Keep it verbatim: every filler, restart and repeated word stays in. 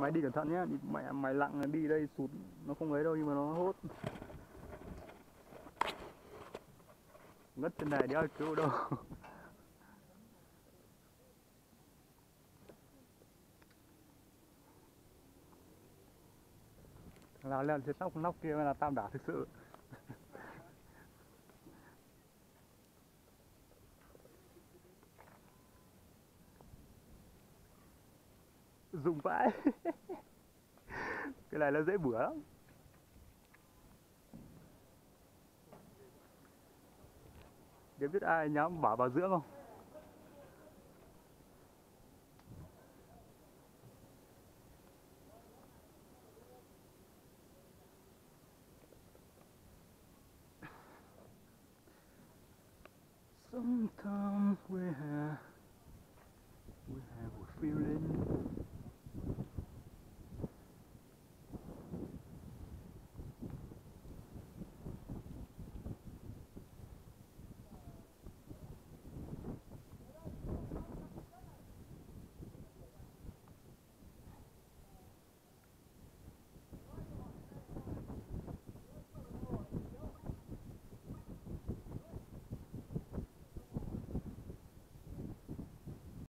Mày đi cẩn thận nhé, đi, mày mày lặng đi đây sụt nó không ấy đâu nhưng mà nó hốt. Ngất trên này đéo cứu đâu. Nào leo trên nóc nóc kia là tam đảo thực sự. Dùng vãi. Cái này nó dễ bữa lắm. Để biết ai nhắm bảo bảo dưỡng không? Sometimes we have